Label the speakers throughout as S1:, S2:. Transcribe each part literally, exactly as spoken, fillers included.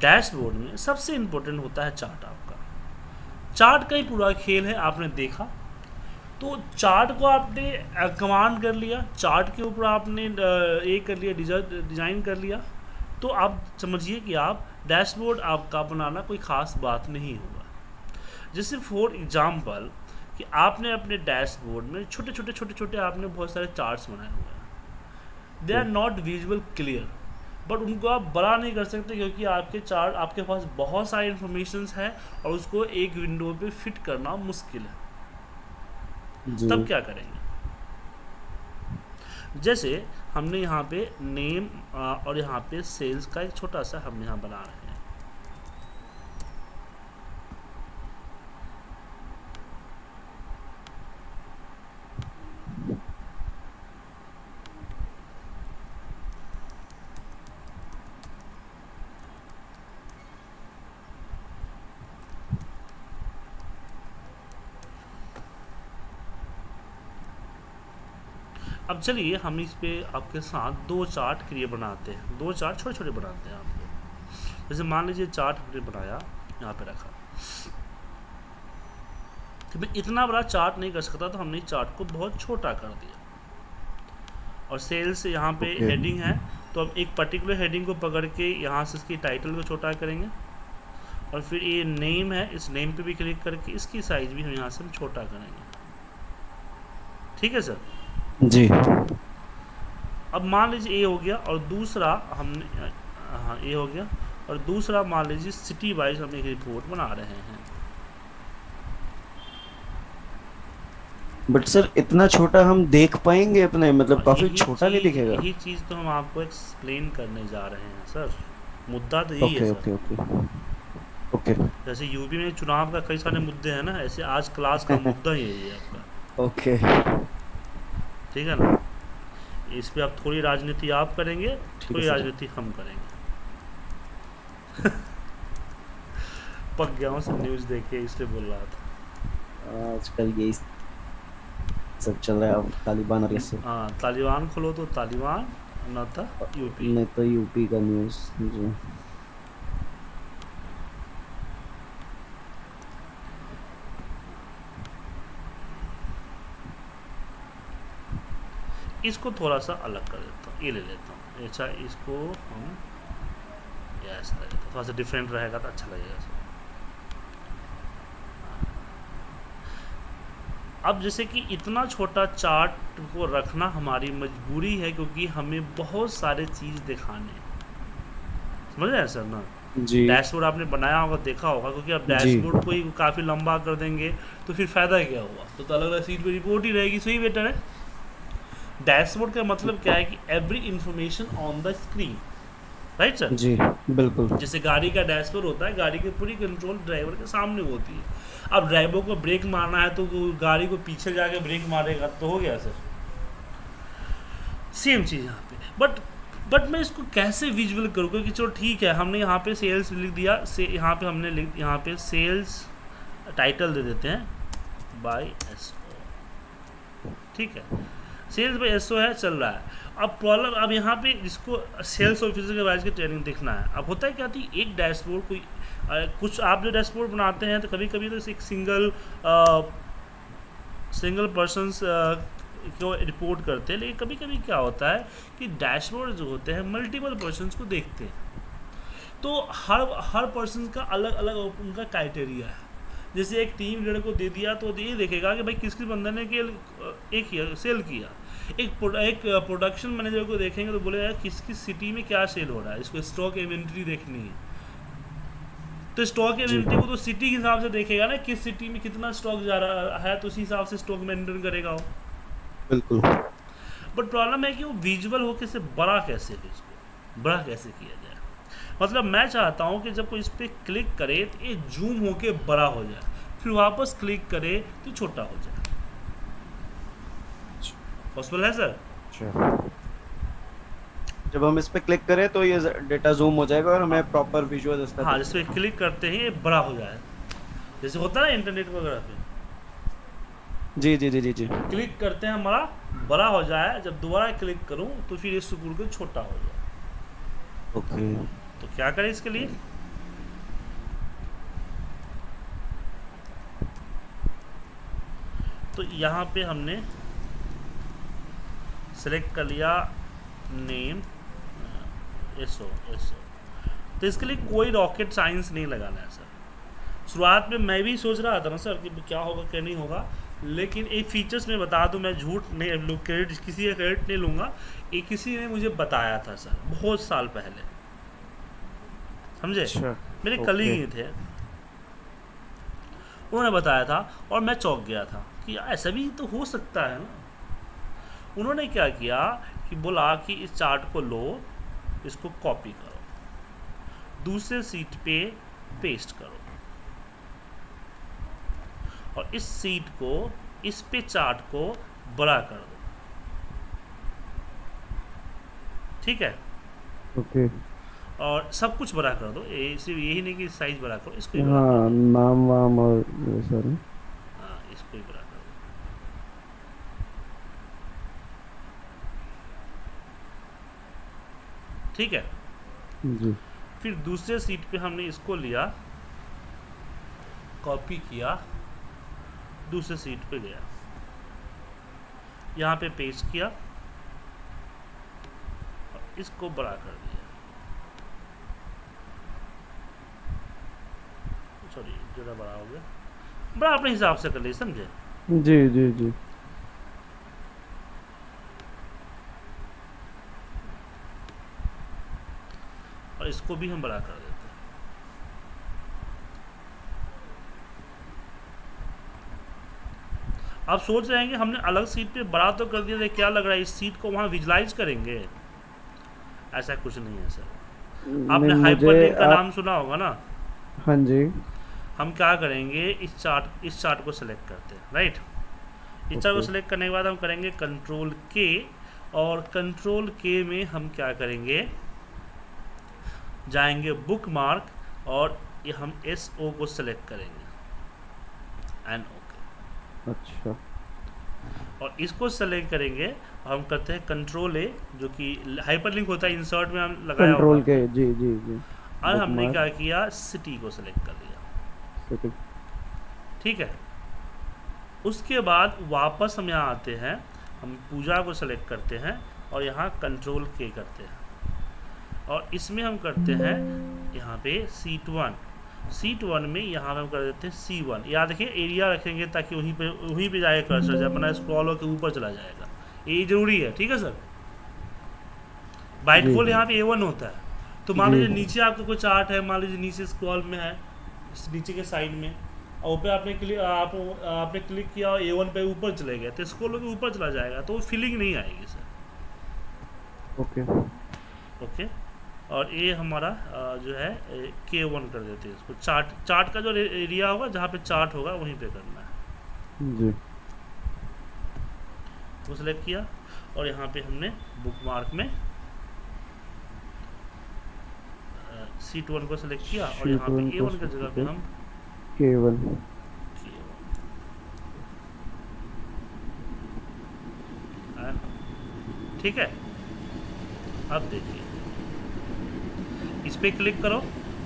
S1: Dashboard में सबसे important होता है चार्ट। आपका चार्ट का ही पूरा खेल है, आपने देखा। तो चार्ट को आपने कमांड कर लिया, चार्ट के ऊपर आपने ये कर लिया, डिज़ाइन कर लिया, तो आप समझिए कि आप डैशबोर्ड आपका बनाना कोई ख़ास बात नहीं होगा। जैसे फॉर एग्जांपल कि आपने अपने डैशबोर्ड में छोटे छोटे छोटे छोटे आपने बहुत सारे चार्ट्स बनाए हुए हैं, they are not visual clear, but उनको आप बड़ा नहीं कर सकते क्योंकि आपके चार्ट आपके पास बहुत सारी इंफॉर्मेशन है और उसको एक विंडो पे फिट करना मुश्किल है। तब क्या करेंगे, जैसे हमने यहाँ पे नेम और यहाँ पे सेल्स का एक छोटा सा हम यहाँ बना रहे हैं। अब चलिए हम इस पे आपके साथ दो चार्ट क्रिएट बनाते हैं, दो चार्ट छोटे छोटे बनाते हैं आपको। जैसे मान लीजिए चार्ट हमने बनाया, यहाँ पे रखा, तो मैं इतना बड़ा चार्ट नहीं कर सकता, तो हमने चार्ट को बहुत छोटा कर दिया। और सेल्स यहाँ पे okay. हेडिंग है, तो अब एक पर्टिकुलर हेडिंग को पकड़ के यहाँ से इसकी टाइटल को छोटा करेंगे, और फिर ये नेम है, इस नेम पे भी क्लिक करके इसकी साइज भी हम यहाँ से हम छोटा करेंगे। ठीक है सर
S2: जी।
S1: अब मान लीजिए ये हो गया, और दूसरा हमने हाँ ये हो गया, और दूसरा मान लीजिए सिटी वाइज हम एक रिपोर्ट बना रहे हैं।
S2: बट सर इतना छोटा हम देख पाएंगे अपने, मतलब काफी छोटा नहीं दिखेगा।
S1: यही चीज तो हम आपको एक्सप्लेन करने जा रहे हैं सर, मुद्दा तो यही है सर।
S2: Okay okay okay.
S1: जैसे यूपी में चुनाव का कई सारे मुद्दे हैं ना, ऐसे आज क्लास का मुद्दा यही है आपका।
S2: ओके
S1: ठीक है ना, इस पे आप थोड़ी राजनीति आप करेंगे, थोड़ी राजनीति हम करेंगे। पक गया हूँ सब न्यूज़ देख के, इसलिए बोल रहा था।
S2: आजकल यही सब चल रहा है, अब तालिबान और ये सब।
S1: हाँ तालिबान खोलो तो तालिबान, न तो यूपी,
S2: नहीं तो यूपी का न्यूज़। जी
S1: इसको थोड़ा सा अलग कर देता हूँ, ये ले लेता हूँ। अच्छा इसको हम ऐसा ले लेते हैं, थोड़ा सा डिफरेंट रहेगा तो अच्छा लगेगा सर। अब जैसे कि इतना छोटा चार्ट को रखना हमारी मजबूरी है, क्योंकि हमें बहुत सारे चीज़ दिखाने, समझ रहे हैं सर ना। डैशबोर्ड आपने बनाया होगा, देखा होगा, क्योंकि अब डैशबोर्ड को ही काफ़ी लंबा कर देंगे तो फिर फ़ायदा क्या हुआ, तो, तो अलग अलग सीट पे रिपोर्ट ही रहेगी, सही बेटर है। डैशबोर्ड का मतलब क्या है कि every information on the screen, right sir.
S2: जी बिल्कुल।
S1: जैसे गाड़ी का डैशबोर्ड होता है, गाड़ी की पूरी कंट्रोल ड्राइवर के सामने होती है। अब ड्राइवर को ब्रेक मारना है तो गाड़ी को पीछे जाके ब्रेक मारेगा तो हो गया सर, सेम चीज़ यहाँ पे। बट बट मैं इसको कैसे विजुअल करूँ, क्योंकि चलो ठीक है हमने यहाँ पे सेल्स लिख दिया, से यहाँ पे हमने लिख यहाँ पे सेल्स टाइटल दे देते हैं बाय एस ओ, ठीक है, सेल्स बाय एस ओ है, चल रहा है। अब प्रॉब्लम, अब यहाँ पे जिसको सेल्स ऑफिसर के वाइज की ट्रेनिंग दिखना है, अब होता है क्या थी, एक डैशबोर्ड कोई आ, कुछ आप जो डैशबोर्ड बनाते हैं तो कभी कभी तो एक सिंगल आ, सिंगल पर्सनस को रिपोर्ट करते हैं, लेकिन कभी कभी क्या होता है कि डैशबोर्ड जो होते हैं मल्टीपल पर्सनस को देखते हैं, तो हर हर पर्सन का अलग अलग उनका क्राइटेरिया है। जैसे एक टीम लीडर को दे दिया तो ये देखेगा कि भाई किस किस बंदे ने एक किया सेल किया, एक प्रोड, एक प्रोडक्शन मैनेजर को देखेंगे तो बोलेगा किस किस सिटी में क्या सेल हो रहा है, इसको स्टॉक इन्वेंट्री देखनी है, तो स्टॉक इन्वेंट्री को तो सिटी के हिसाब से देखेगा ना, किस सिटी में कितना स्टॉक जा रहा है, तो उसी हिसाब से स्टॉक मेंटेन करेगा वो।
S2: बिल्कुल।
S1: बट प्रॉब्लम है कि वो विजुअल होकर से बड़ा कैसे हो, इसको बड़ा कैसे किया जाए। मतलब मैं चाहता हूँ कि जब कोई इस पर क्लिक करे तो ये जूम होके बड़ा हो जाए, फिर वापस क्लिक करे तो छोटा हो जाए। पॉसिबल है सर?
S2: जब हम इस पे क्लिक करें तो ये डेटा जूम हो जाएगा और हमें प्रॉपर विजुअल इसका,
S1: हाँ जिस पे क्लिक करते हैं ये बड़ा हो जाए, जैसे होता है ना इंटरनेट वगैरह पे।
S2: जी जी जी जी जी
S1: क्लिक करते हैं हमारा बड़ा हो जाए, जब दोबारा क्लिक करूं तो फिर ये सुपुर को छोटा हो जाए।
S2: ओके।
S1: तो क्या करें इसके लिए, तो यहाँ पे हमने सेलेक्ट कर लिया नेम एसओ एसओ। तो इसके लिए कोई रॉकेट साइंस नहीं लगाना है सर। शुरुआत में मैं भी सोच रहा था ना सर कि क्या होगा क्या नहीं होगा, लेकिन एक फीचर्स में बता दूं, मैं झूठ नहीं, क्रेडिट किसी का क्रेडिट नहीं लूँगा, ये किसी ने मुझे बताया था सर बहुत साल पहले, समझे।
S2: अच्छा,
S1: मेरे
S2: ओके।
S1: कलीग ही थे, उन्होंने बताया था और मैं चौंक गया था कि ऐसा भी तो हो सकता है ना। उन्होंने क्या किया कि बोला कि इस चार्ट को लो, इसको कॉपी करो, दूसरे सीट पे पेस्ट करो, और इस सीट को, इस पे चार्ट को बड़ा कर दो, ठीक है।
S2: ओके।
S1: और सब कुछ बड़ा कर दो, ये सिर्फ यही नहीं कि साइज बड़ा करो, इसको ही बड़ा
S2: हाँ,
S1: कर दो।
S2: नाम वाम और ये सारे।
S1: हाँ, इसको ही बड़ा कर दो, ठीक है।
S2: जी।
S1: फिर दूसरे सीट पे हमने इसको लिया, कॉपी किया, दूसरे सीट पे गया, यहाँ पे पेस्ट किया और इसको बड़ा कर दिया। सॉरी, ज़रा बड़ा हो गया, बड़ा अपने हिसाब से कर लिए, समझे।
S2: जी जी जी।
S1: और इसको भी हम बड़ा कर देते हैं। आप सोच रहे हैं कि हमने अलग सीट पे बड़ा तो कर दिया, क्या लग रहा है इस सीट को वहाँ विजुलाइज करेंगे? ऐसा कुछ नहीं है सर। आपने हाइपरलिंक का
S2: आप...
S1: नाम सुना होगा ना।
S2: हाँ जी।
S1: हम क्या करेंगे, इस चार्ट इस चार्ट को सेलेक्ट करते हैं, राइट। इस चार्ट को सेलेक्ट करने के बाद हम करेंगे कंट्रोल के, और कंट्रोल के में हम क्या करेंगे, जाएंगे बुक मार्क, और ये हम एस ओ को सेलेक्ट करेंगे, एन ओके।
S2: अच्छा।
S1: और इसको सेलेक्ट करेंगे और हम करते हैं कंट्रोल ए, जो कि हाइपरलिंक होता है, इंसर्ट में हम लगाया होगा
S2: कंट्रोल के, जी जी जी।
S1: और हमने क्या किया, सिटी को सेलेक्ट कर लिया,
S2: सिटी,
S1: ठीक है। उसके बाद वापस हम यहाँ आते हैं, हम पूजा को सेलेक्ट करते हैं और यहाँ कंट्रोल के करते हैं, और इसमें हम करते हैं यहाँ पे सीट वन, सीट वन में यहाँ पे हम कर देते हैं सी वन। याद रखिए एरिया रखेंगे ताकि वहीं पे वहीं पे जाए कर्सर, जब अपना स्क्रॉल होकर ऊपर चला जाएगा, ये जरूरी है, ठीक है सर। बाइट फोल्ड यहाँ पे ए वन होता है, तो मान लीजिए नीचे आपका कोई चार्ट है, मान लीजिए नीचे स्क्रॉल में है, नीचे के साइड में, और ऊपर आपने क्लिक आप आपने क्लिक किया और ए वन पे ऊपर चले गए, तो स्क्रॉल होकर ऊपर चला जाएगा, तो वो फीलिंग नहीं आएगी सर।
S2: Okay
S1: okay. और ये हमारा जो है के वन कर देते हैं इसको, चार्ट चार्ट का जो एरिया होगा जहाँ पे चार्ट होगा वहीं पे करना है
S2: जी।
S1: वो सेलेक्ट किया, और यहाँ पे हमने बुक मार्क में सीट वन को सेलेक्ट किया, और यहाँ पे ए वन की जगह पे हम
S2: के वन,
S1: ठीक है। अब देखिए इस पे क्लिक करो,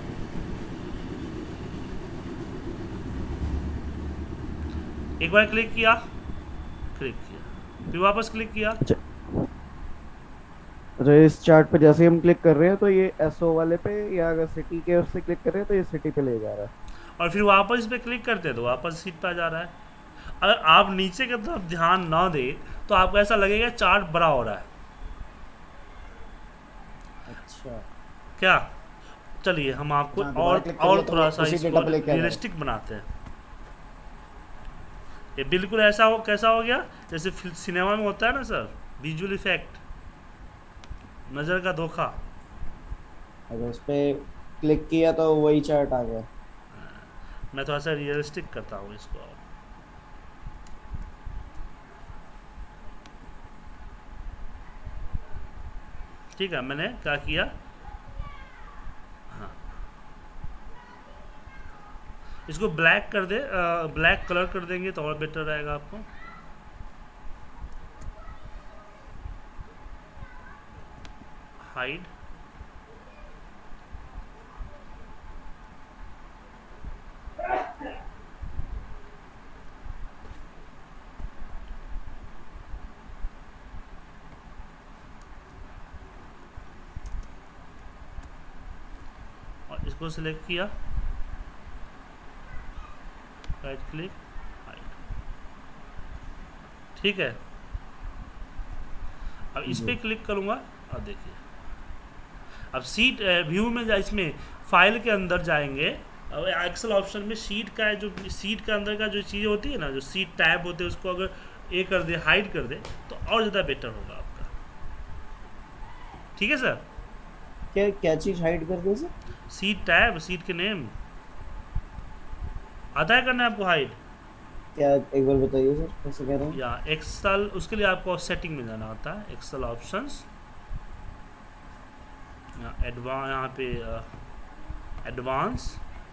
S1: एक बार क्लिक किया, क्लिक किया, फिर वापस क्लिक किया।
S2: अच्छा, इस चार्ट पे जैसे हम क्लिक कर रहे हैं तो ये एसओ वाले पे, या अगर सिटी के उससे क्लिक कर रहे हैं तो ये सिटी पे ले जा रहा है,
S1: और फिर वापस इस पे क्लिक करते हैं तो वापस सीट पे आ जा रहा है। अगर आप नीचे की तरफ ध्यान ना दे तो आपको ऐसा लगेगा चार्ट बड़ा हो रहा है।
S2: अच्छा,
S1: क्या, चलिए हम आपको और और थोड़ा सा इसको रियलिस्टिक बनाते हैं। ये बिल्कुल ऐसा हो, कैसा हो गया जैसे सिनेमा में होता है ना सर, विजुअल इफेक्ट, नज़र का धोखा।
S2: अगर उस पे क्लिक किया तो वही चार्ट आ गया।
S1: मैं थोड़ा सा रियलिस्टिक करता हूँ इसको। ठीक है, मैंने क्या किया, हाँ इसको ब्लैक कर दे, आ, ब्लैक कलर कर देंगे तो और बेटर रहेगा आपको। हाइड, इसको सिलेक्ट किया, राइट क्लिक, ठीक है। अब इस पे क्लिक करूंगा, अब देखिए अब सीट व्यू में जा, इसमें फाइल के अंदर जाएंगे, अब एक्सेल ऑप्शन में सीट का जो सीट के अंदर का जो चीज़ होती है ना, जो सीट टैब होते हैं, उसको अगर ये कर दे, हाइड कर दे, तो और ज़्यादा बेटर होगा आपका। ठीक है सर।
S3: क्या क्या चीज़ हाइड कर दे सर?
S1: सीट टैब, सीट के नेम आता है करना है आपको हाइड?
S3: क्या, एक बार बताइए सर कैसे कह रहे हैं?
S1: या एक्सेल, उसके लिए आपको सेटिंग में जाना होता है, एक्सेल ऑप्शंस, एडवांस, यहाँ पे एडवांस,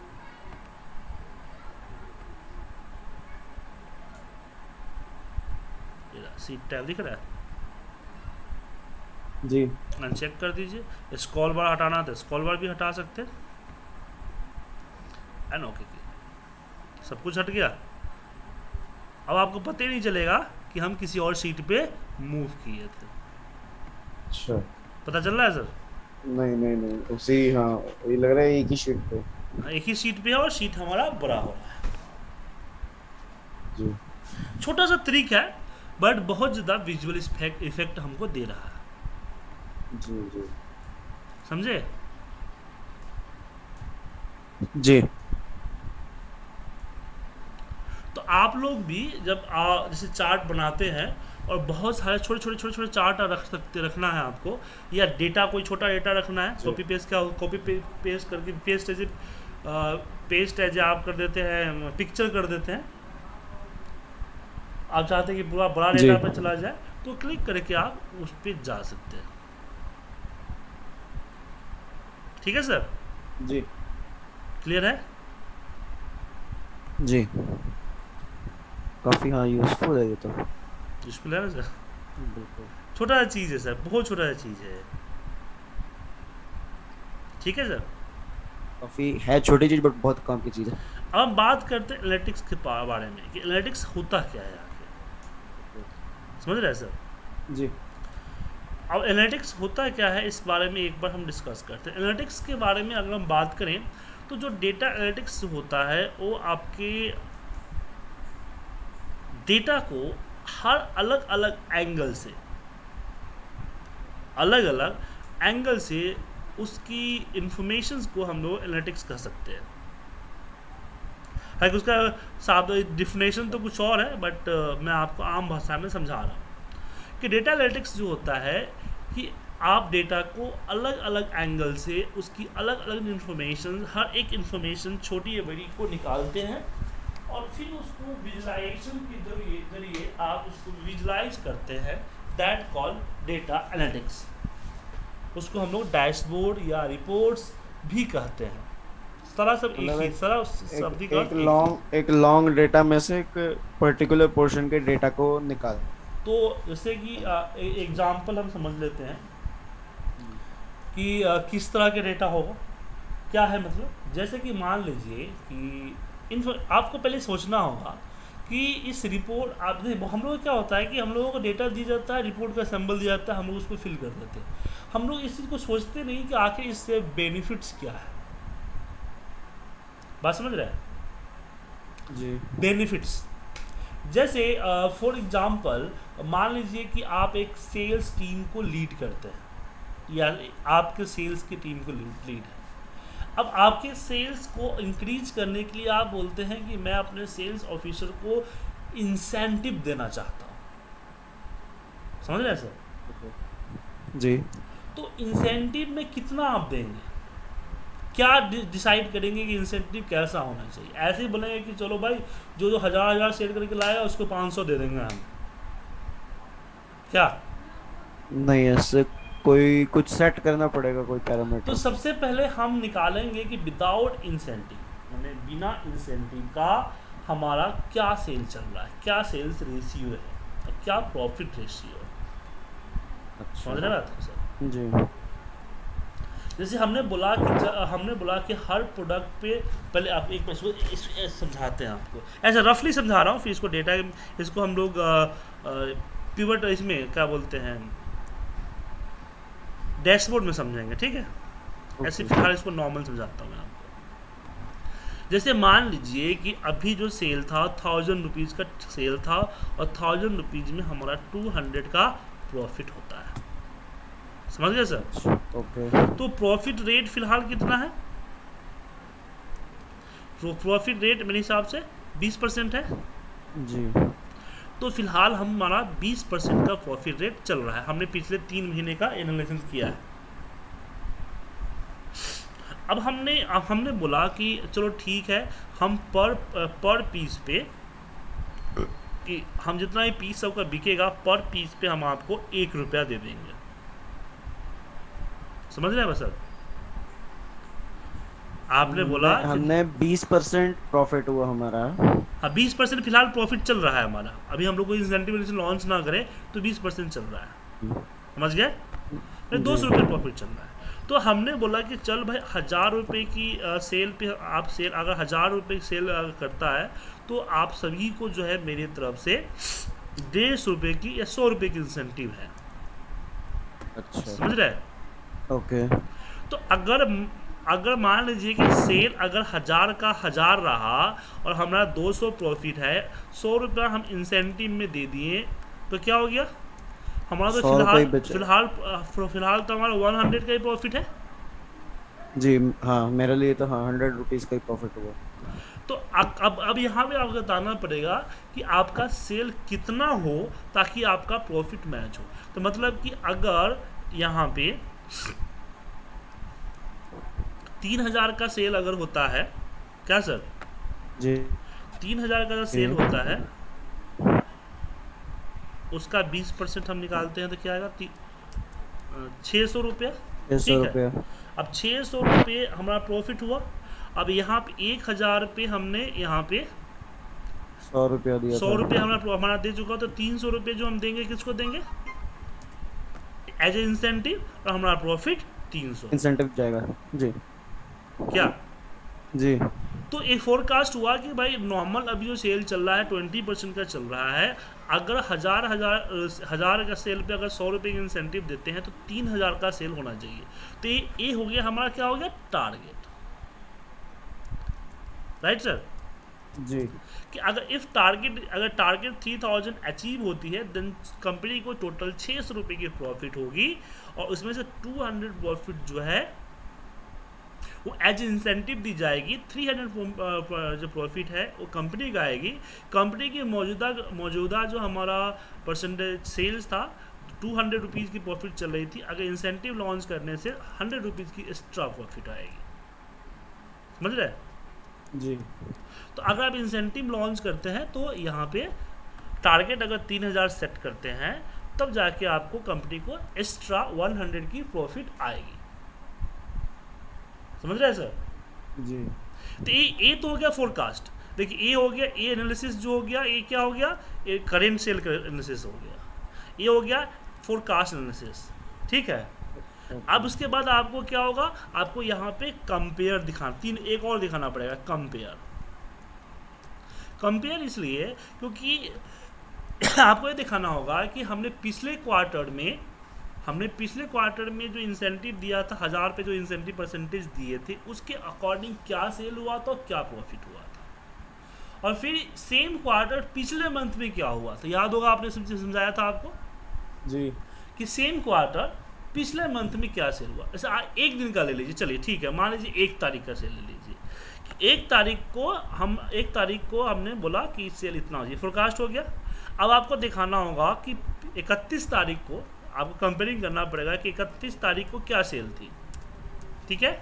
S1: सीट टैब दिख रहा है
S3: जी,
S1: अनचेक कर दीजिए। स्क्रॉल बार हटाना था, स्क्रॉल बार भी हटा सकते हैं, एंड ओके, सब कुछ हट गया। अब आपको पता ही नहीं चलेगा कि हम किसी और सीट पे मूव किए थे।
S3: अच्छा,
S1: पता चल रहा है सर?
S3: नहीं नहीं नहीं उसी, हाँ ये लग रहा है एक ही शीट पे,
S1: एक ही सीट पे है और सीट हमारा बड़ा हो रहा है।
S3: जी
S1: छोटा सा ट्रिक है, बट बहुत ज़्यादा विजुअल इफेक्ट इफेक्ट हमको दे रहा है,
S3: जी जी
S1: समझे?
S3: जी।
S1: तो आप लोग भी जब आ, जैसे चार्ट बनाते हैं और बहुत सारे छोटे छोटे छोटे छोटे चार्ट रख सकते रखना है आपको, या डेटा कोई छोटा डेटा रखना है, कॉपी पेस्ट का कॉपी पे, पेस्ट करके पेस्ट एज पेस्ट एज आप कर देते हैं, पिक्चर कर देते हैं। आप चाहते हैं कि पूरा बड़ा डेटा पर चला जाए, तो क्लिक करके आप उस पर जा सकते हैं। ठीक है सर?
S3: जी
S1: क्लियर है?
S3: जी, काफ़ी हाँ यूज़फुल है ये तो।
S1: यूजफुल है ना सर?
S3: बिल्कुल।
S1: छोटा सा चीज़ है सर, बहुत छोटा सा चीज़ है। ठीक है सर?
S3: काफ़ी है छोटी चीज़ बट बहुत काम की चीज़ है।
S1: अब हम बात करते हैं एनालिटिक्स के बारे में कि एनालिटिक्स होता क्या है आखिर, समझ रहे हैं सर?
S3: जी
S1: अब एनालिटिक्स होता क्या है, इस बारे में एक बार हम डिस्कस करते हैं। एनालिटिक्स के बारे में अगर हम बात करें तो जो डेटा एनालिटिक्स होता है वो आपके डेटा को हर अलग अलग एंगल से अलग अलग एंगल से उसकी इंफॉर्मेशंस को हम लोग एनालिटिक्स कर सकते हैं। हालांकि उसका साफ डिफिनेशन तो कुछ और है, बट uh, मैं आपको आम भाषा में समझा रहा हूँ कि डेटा एनालिटिक्स जो होता है कि आप डेटा को अलग अलग एंगल से उसकी अलग अलग इंफॉर्मेशन, हर एक इंफॉर्मेशन छोटी या बड़ी को निकालते हैं और फिर उसको विजुलाइजेशन के जरिए जरिए आप उसको विजुलाइज करते हैं। That call data analytics. उसको हम लोग डैशबोर्ड या रिपोर्ट्स भी कहते हैं। सारा सब एक ही सारा शब्द का
S3: एक लॉन्ग एक लॉन्ग डेटा में से एक पर्टिकुलर पोर्शन के डेटा को निकाल।
S1: तो जैसे कि एग्जांपल हम समझ लेते हैं कि आ, किस तरह के डेटा होगा, क्या है मतलब। जैसे कि मान लीजिए कि इन्फो आपको पहले सोचना होगा कि इस रिपोर्ट आप हम लोग क्या होता है कि हम लोगों को डेटा दिया जाता है, रिपोर्ट का सैम्पल दिया जाता है, हम लोग उसको फिल कर देते हैं। हम लोग इस चीज़ को सोचते नहीं कि आखिर इससे बेनिफिट्स क्या है। बात समझ रहे हैं
S3: जी?
S1: बेनिफिट्स जैसे फॉर एग्जांपल मान लीजिए कि आप एक सेल्स टीम को लीड करते हैं या आपके सेल्स की टीम को लीड लीड है। अब आपके सेल्स को इंक्रीज करने के लिए आप बोलते हैं कि मैं अपने सेल्स ऑफिसर को इंसेंटिव देना चाहता हूँ। समझ रहे हैं सर?
S3: जी।
S1: तो इंसेंटिव में कितना आप देंगे, क्या डिसाइड करेंगे कि इंसेंटिव कैसा होना चाहिए? ऐसे ही बोलेंगे कि चलो भाई जो जो हज़ार हज़ार सेल करके लाएगा उसको पाँच सौ दे देंगे हम, क्या?
S3: नहीं, ऐसे कोई कुछ सेट करना पड़ेगा, कोई पैरामीटर।
S1: तो सबसे पहले हम निकालेंगे कि विदाउट इंसेंटिव, यानी बिना इंसेंटिव का हमारा क्या सेल चल रहा है, क्या सेल्स रेशियो है और क्या प्रॉफिट रेशियो है।
S3: अच्छा।
S1: समझ रहे हैं सर?
S3: जी।
S1: जैसे हमने बोला कि हमने बोला कि हर प्रोडक्ट पे पहले आप एक इसको इस, इस समझाते हैं आपको, ऐसा रफली समझा रहा हूँ, फिर इसको डेटा इसको हम लोग पिवट इसमें क्या बोलते हैं डैशबोर्ड में समझेंगे, ठीक है? ऐसे फिलहाल इसको नॉर्मल समझाता हूँ मैं आपको। जैसे मान लीजिए कि अभी जो सेल था थाउजेंड रुपीज़ का सेल था और थाउजेंड रुपीज़ में हमारा टू हंड्रेड का प्रॉफिट होता है, समझ गए सर?
S2: ओके।
S1: तो प्रॉफिट रेट फिलहाल कितना है? प्रॉफिट रेट मेरे हिसाब से बीस परसेंट है
S2: जी।
S1: तो फिलहाल हमारा बीस परसेंट का प्रॉफिट रेट चल रहा है। हमने पिछले तीन महीने का एनालिसिस किया है। अब हमने अब हमने बोला कि चलो ठीक है, हम पर पर पीस पे कि हम जितना भी पीस सबका बिकेगा पर पीस पे हम आपको एक रुपया दे देंगे। समझ रहे हैं बस? सर आपने बोला
S2: हमने बीस परसेंट प्रॉफिट हुआ हमारा।
S1: हाँ, बीस परसेंट फिलहाल प्रॉफिट चल रहा है हमारा। अभी हम लोग को इंसेंटिव लॉन्च ना करें तो बीस परसेंट चल रहा है, समझ गए? दो सौ रुपये प्रॉफिट चल रहा है। तो हमने बोला कि चल भाई हज़ार रुपये की आ, सेल पे आप सेल अगर हज़ार रुपये की सेल करता है तो आप सभी को जो है मेरी तरफ से डेढ़ सौ रुपये की या सौ रुपये की इंसेंटिव है।
S2: अच्छा,
S1: समझ रहे?
S2: ओके।
S1: तो अगर अगर मान लीजिए कि सेल अगर हज़ार का हज़ार रहा और हमारा दो सौ प्रॉफिट है, सौ रुपया हम इंसेंटिव में दे दिए तो क्या हो गया हमारा? तो फिलहाल फिलहाल फिलहाल तो हमारा वन हंड्रेड का ही प्रॉफिट है
S2: जी। हाँ, मेरे लिए तो हाँ हंड्रेड रुपीज़ का ही प्रॉफिट हुआ।
S1: तो अब अब अब यहाँ पे आपको बताना पड़ेगा कि आपका सेल कितना हो ताकि आपका प्रॉफिट मैच हो। तो मतलब कि अगर यहाँ पे तीन हजार का सेल अगर होता है, क्या सर
S2: जी,
S1: तीन हजार का सेल होता है उसका बीस परसेंट हम निकालते हैं तो क्या आएगा? छः सौ रुपया। ठीक है, अब छः सौ रुपये हमारा प्रॉफिट हुआ। अब यहाँ पे एक हजार रुपये हमने यहाँ पे
S2: सौ रुपया दिया,
S1: सौ रुपये हमारा हमारा दे चुका, तो तीन सौ रुपये जो हम देंगे किसको देंगे एज ए इंसेंटिव, और हमारा प्रॉफिट तीन सौ
S2: इंसेंटिव जाएगा जी।
S1: क्या
S2: जी?
S1: तो एक फोरकास्ट हुआ कि भाई नॉर्मल अभी जो सेल चल रहा है ट्वेंटी परसेंट का चल रहा है। अगर हज़ार हज़ार हज़ार का सेल पे अगर सौ रुपये की इंसेंटिव देते हैं तो तीन हज़ार का सेल होना चाहिए। तो ये ये हो गया हमारा, क्या हो गया? टारगेट। Right sir?
S2: जी।
S1: कि अगर इफ टारगेट अगर टारगेट थ्री थाउजेंड अचीव होती है देन कंपनी को टोटल छः सौ रुपये की प्रॉफिट होगी और उसमें से टू हंड्रेड प्रॉफिट जो है वो एज इंसेंटिव दी जाएगी। थ्री हंड्रेड जो प्रॉफिट है वो कंपनी का आएगी। कंपनी की मौजूदा मौजूदा जो हमारा परसेंटेज सेल्स था टू हंड्रेड रुपीज़ की प्रॉफिट चल रही थी, अगर इंसेंटिव लॉन्च करने से हंड्रेड रुपीज़ की एक्स्ट्रा प्रॉफिट आएगी। समझ रहे?
S2: जी।
S1: तो अगर आप इंसेंटिव लॉन्च करते हैं तो यहाँ पे टारगेट अगर तीन हज़ार सेट करते हैं तब जाके आपको कंपनी को एक्स्ट्रा वन हंड्रेड की प्रॉफिट आएगी। समझ रहे हैं सर?
S2: जी।
S1: तो ये ये तो हो गया फोरकास्ट। देखिए ये हो गया, ये एनालिसिस जो हो गया, ये क्या हो गया? ये करेंट सेल एनालिसिस हो गया। ये हो गया फोरकास्ट एनालिसिस। ठीक है, अब उसके बाद आपको क्या होगा? आपको यहाँ पे कंपेयर दिखाना, तीन एक और दिखाना पड़ेगा, कंपेयर। कंपेयर इसलिए क्योंकि आपको ये दिखाना होगा कि हमने पिछले क्वार्टर में हमने पिछले क्वार्टर में जो इंसेंटिव दिया था, हज़ार पे जो इंसेंटिव परसेंटेज दिए थे, उसके अकॉर्डिंग क्या सेल हुआ था, क्या प्रॉफिट हुआ था, और फिर सेम क्वार्टर पिछले मंथ में क्या हुआ था। याद होगा आपने समझाया था आपको
S2: जी
S1: कि सेम क्वार्टर पिछले मंथ में क्या सेल हुआ। ऐसा एक दिन का ले लीजिए, चलिए ठीक है, मान लीजिए एक तारीख का सेल ले लीजिए कि एक तारीख को हम एक तारीख को हमने बोला कि सेल इतना हो जाए, फोरकास्ट हो गया। अब आपको दिखाना होगा कि इकतीस तारीख को आपको कंपेयरिंग करना पड़ेगा कि इकतीस तारीख को क्या सेल थी। ठीक है,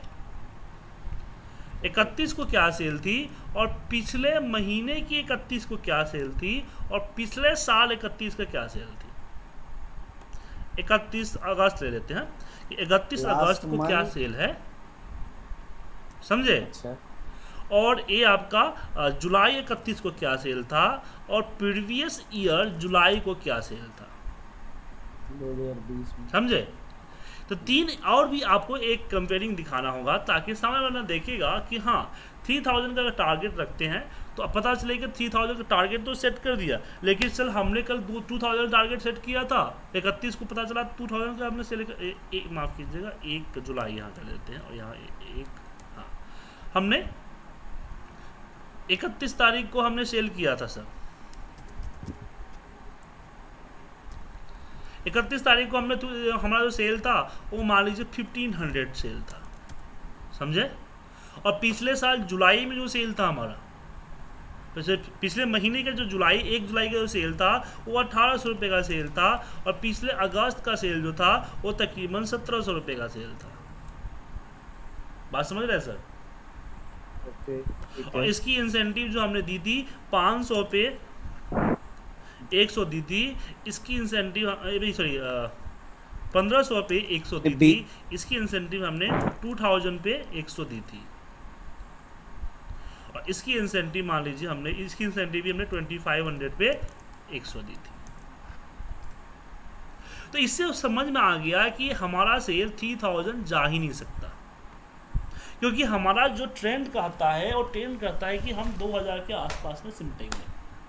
S1: इकतीस को क्या सेल थी और पिछले महीने की इकतीस को क्या सेल थी और पिछले साल इकतीस का क्या सेल थी। इकतीस अगस्त ले लेते हैं कि इकतीस अगस्त को क्या सेल है, समझे?
S2: अच्छा।
S1: और ये आपका जुलाई इकतीस को क्या सेल था और प्रीवियस ईयर जुलाई को क्या सेल था,
S2: दो हज़ार बीस में।
S1: समझे? तो तीन और भी आपको एक कंपेयरिंग दिखाना होगा ताकि सामने वाला देखेगा कि हाँ थ्री थाउजेंड का टारगेट रखते हैं तो अब पता चले कि थ्री थाउजेंड का टारगेट तो सेट कर दिया, लेकिन चल हमने कल टू थाउजेंड टारगेट सेट किया था, इकतीस को पता चला टू थाउजेंड का हमने सेल ए, ए, माफ़ कीजिएगा एक जुलाई यहाँ कर लेते हैं और यहाँ एक हाँ हमने इकतीस तारीख को हमने सेल किया था सर, इकतीस तारीख को हमने तो हमारा जो सेल था वो मान लीजिए फिफ्टीन हंड्रेड सेल था, समझे। और पिछले साल जुलाई में जो सेल था हमारा, वैसे पिछले महीने का जो जुलाई एक जुलाई का जो सेल था वो अठारह सौ रुपये का सेल था, और पिछले अगस्त का सेल जो था वो तकरीबन सत्रह सौ रुपये का सेल था। बात समझ रहे हैं सर?
S2: ओके।
S1: और इसकी इंसेंटिव जो हमने दी थी पाँच सौ पे एक सौ दी थी, इसकी इंसेंटिव सॉरी पंद्रह सौ पे एक सौ दी थी, इसकी इंसेंटिव हमने टू थाउजेंड पे एक सौ दी थी, और इसकी इंसेंटिव मान लीजिए हमने इसकी इंसेंटिव भी हमने ट्वेंटी फाइव हंड्रेड पे एक सौ दी थी। तो इससे समझ में आ गया कि हमारा सेल थ्री थाउजेंड जा ही नहीं सकता, क्योंकि हमारा जो ट्रेंड कहता है वो ट्रेंड कहता है कि हम दो हज़ार के आसपास में सिमटेंगे।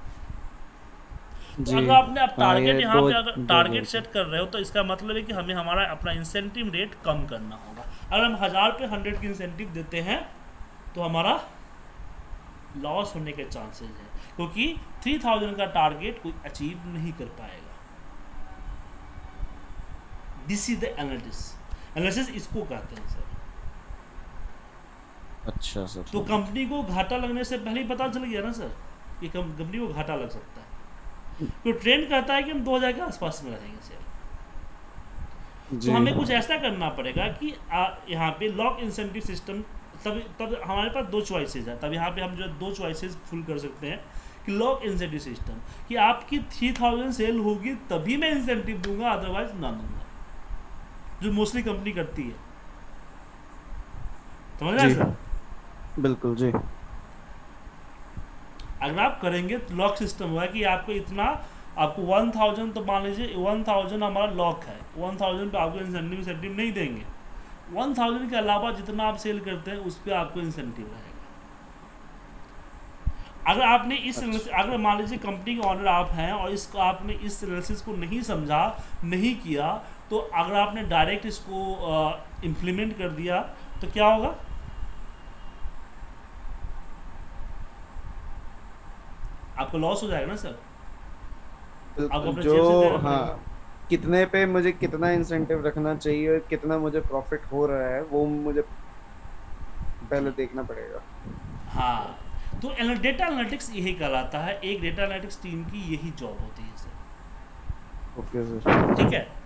S1: तो अगर आपने अब टारगेट यहाँ पे अगर टारगेट सेट कर रहे हो तो इसका मतलब है कि हमें हमारा अपना इंसेंटिव रेट कम करना होगा। अगर हम हज़ार पे हंड्रेड की इंसेंटिव देते हैं तो हमारा लॉस होने के चांसेस है, क्योंकि थ्री थाउजेंड का टारगेट कोई अचीव नहीं कर पाएगा। This is the analysis, analysis इसको कहते हैं सर।
S3: अच्छा सर।
S1: तो कंपनी को घाटा लगने से पहले ही पता चल गया ना सर कि कंपनी को घाटा लग सकता है, तो ट्रेंड कहता है कि हम दो हज़ार के आसपास में रहेंगे सर। तो हमें कुछ ऐसा करना पड़ेगा कि यहाँ पे लॉक इंसेंटिव सिस्टम, तब तब हमारे पास दो चॉइसेस है, तब यहाँ पे हम जो दो चॉइसेस फुल कर सकते हैं कि लॉक इंसेंटिव सिस्टम कि आपकी थ्री थाउजेंड सेल होगी तभी मैं इंसेंटिव दूंगा, अदरवाइज ना दूंगा, जो मोस्टली कंपनी करती है। समझ रहे हैं सर?
S3: बिल्कुल जी।
S1: अगर आप करेंगे तो लॉक सिस्टम हुआ कि आपको इतना, आपको वन थाउजेंड, तो मान लीजिए वन थाउजेंड हमारा लॉक है, वन थाउजेंड पे आपको इंसेंटिव इंसेंटिव नहीं देंगे, वन थाउजेंड के अलावा जितना आप सेल करते हैं उस पर आपको इंसेंटिव रहेगा। अगर आपने इस अच्छा। अगर मान लीजिए कंपनी के ऑनर आप हैं और इसको आपने इस एनालिसिस को नहीं समझा, नहीं किया, तो अगर आपने डायरेक्ट इसको इम्प्लीमेंट कर दिया तो क्या होगा? आपको लॉस हो जाएगा ना सर। आपको अपने जेब से
S3: जो
S1: देना
S3: हाँ
S1: पड़ेगा।
S3: कितने पे मुझे कितना इंसेंटिव रखना चाहिए और कितना मुझे प्रॉफिट हो रहा है वो मुझे पहले देखना पड़ेगा।
S1: हाँ, तो डेटा एनालिटिक्स यही कहलाता है, एक डेटा एनालिटिक्स टीम की यही जॉब होती है सर।
S3: Okay sir.
S1: ठीक है।